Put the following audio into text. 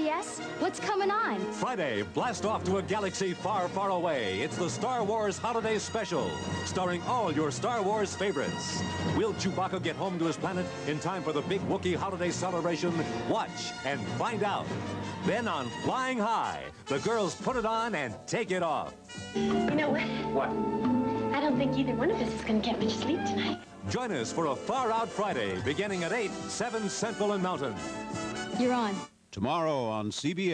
CBS? What's coming on? Friday, blast off to a galaxy far, far away. It's the Star Wars Holiday Special, starring all your Star Wars favorites. Will Chewbacca get home to his planet in time for the big Wookiee holiday celebration? Watch and find out. Then on Flying High, the girls put it on and take it off. You know what? What? I don't think either one of us is going to get much sleep tonight. Join us for a Far Out Friday beginning at 8, 7 Central and Mountain. You're on. Tomorrow on CBS.